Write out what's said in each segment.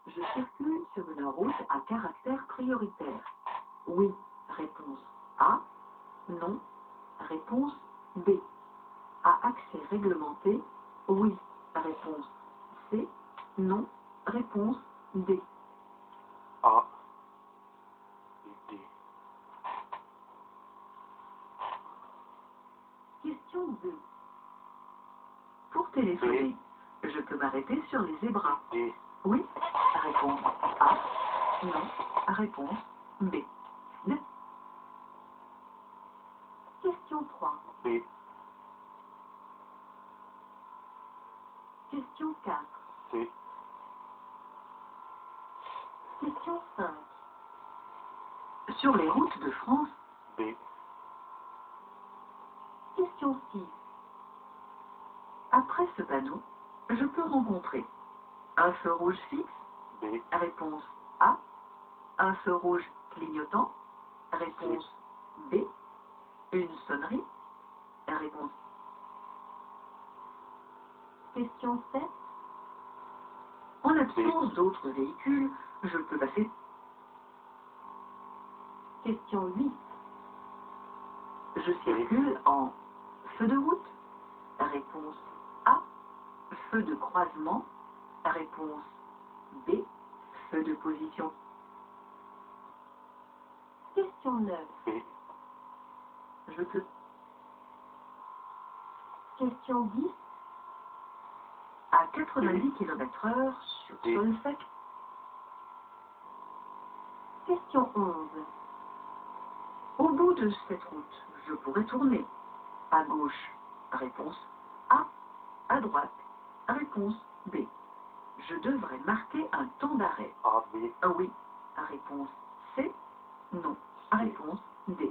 Je circule sur une route à caractère prioritaire. Oui. Réponse A. Non. Réponse B. À accès réglementé. Oui. Réponse C. Non. Réponse D. A et D. Question 2. Pour téléphoner, je peux m'arrêter sur les zébras. D. Oui. Réponse A. Non. Réponse B. D. Question 3. B. Question 4. C. Question 5. Sur les routes de France. B. Question 6. Après ce panneau, je peux rencontrer un feu rouge fixe. B. Réponse A. Un feu rouge clignotant. Réponse B. Une sonnerie. Réponse. Question 7. En l'absence d'autres véhicules, je peux passer. Question 8. Je circule en feu de route. Réponse A. Feu de croisement. Réponse B. Feu de position. Question 9. B. Je peux. Question 10. À 90 km/h sur sol sec. Question 11. Au bout de cette route, je pourrais tourner. À gauche. Réponse A. À droite. Réponse B. Je devrais marquer un temps d'arrêt. A. B. Oui. Réponse C. Non. Réponse D.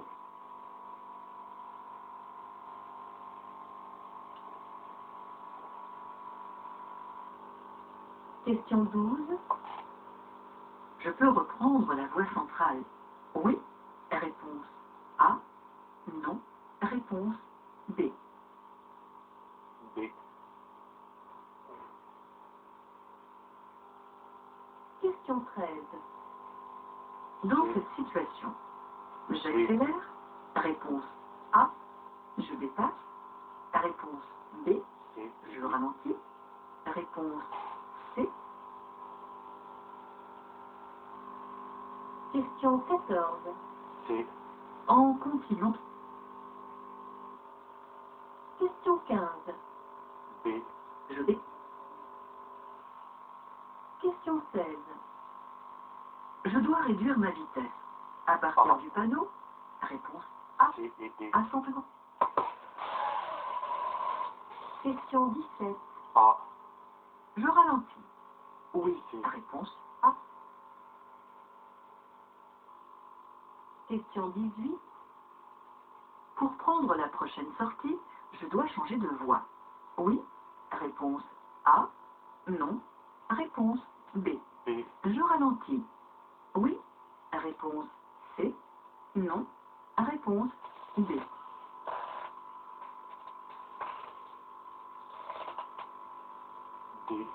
Question 12. Je peux reprendre la voie centrale. Oui. Réponse A. Non. Réponse B. B. Question 13. Dans cette situation, j'accélère. Réponse A. Je dépasse. Réponse B. C. Je ralentis. Réponse C. Question 14. C. En continuant. Question 15. B. Je vais. Question 16. Je dois réduire ma vitesse. À partir du panneau. Réponse A. C et D. À 150. Question 17. A. Je ralentis. Oui. C. Réponse A. Question 18. Pour prendre la prochaine sortie, je dois changer de voie. Oui. Réponse A. Non. Réponse B. B. Je ralentis. Oui. Réponse C. Non. Réponse D. D.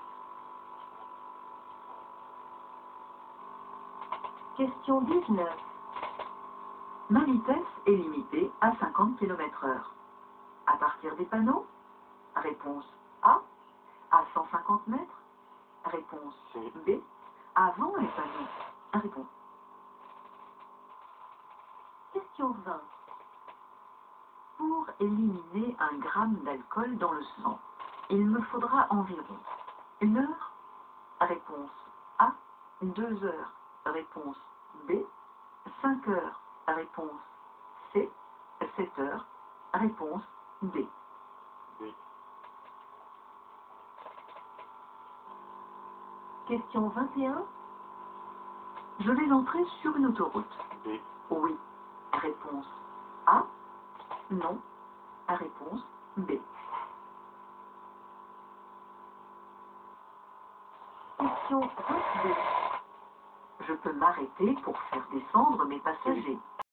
Question 19. Ma vitesse est limitée à 50 km/h. À partir des panneaux. Réponse A. À 150 mètres. Réponse C. B. Avant les panneaux. Réponse. Question 20. Pour éliminer 1 gramme d'alcool dans le sang, il me faudra environ 1 heure. Réponse A. 2 heures. Réponse B. 5 heures. Réponse C. 7 heures. Réponse D. B. Question 21. Je vais entrer sur une autoroute. B. Oui. Réponse A. Non. Réponse B. Question 22. Je peux m'arrêter pour faire descendre mes passagers.